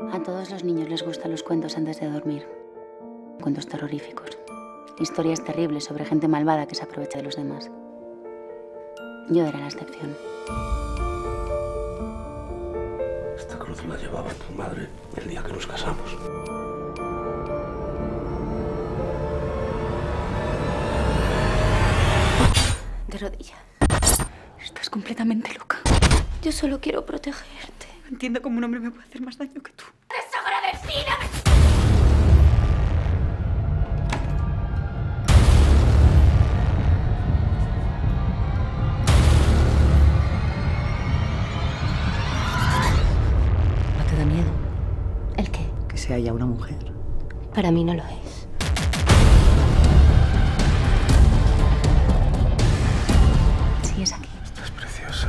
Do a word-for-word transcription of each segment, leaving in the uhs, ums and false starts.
A todos los niños les gustan los cuentos antes de dormir. Cuentos terroríficos. Historias terribles sobre gente malvada que se aprovecha de los demás. Yo era la excepción. Esta cruz la llevaba tu madre el día que nos casamos. De rodillas. Estás completamente loca. Yo solo quiero protegerte. No entiendo cómo un hombre me puede hacer más daño que tú. ¡Desagradecida! ¿No te da miedo ¿El qué? que sea ya una mujer? Para mí no lo es. Sigues aquí. Estás preciosa.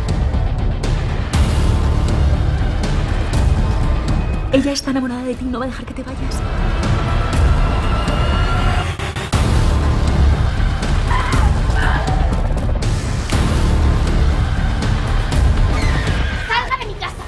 Ella está enamorada de ti y no va a dejar que te vayas. ¡Salga de mi casa!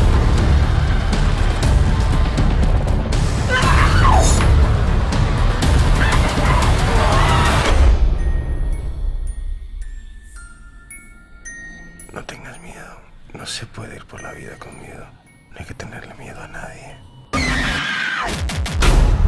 No tengas miedo. No se puede ir por la vida con miedo. No hay que tenerle miedo a nadie.